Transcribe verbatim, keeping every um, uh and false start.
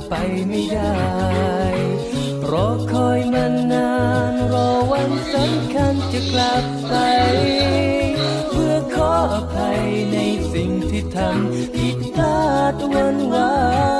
ไปไม่ได้รอคอยมานานรอวันสำคัญจะกลับไปเพื่อขออภัยในสิ่งที่ทำผิดพลาดวันวาน